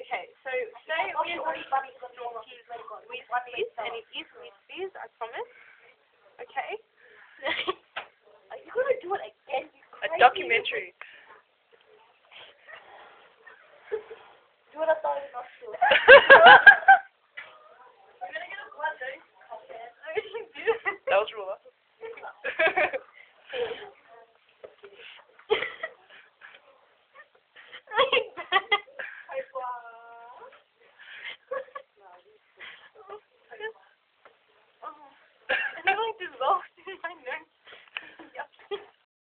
Okay, so today we are snorting Wizz Fizz, and it is Wizz Fizz, I promise. Okay? Are you gonna do it again? A documentary. Do it at the nostril.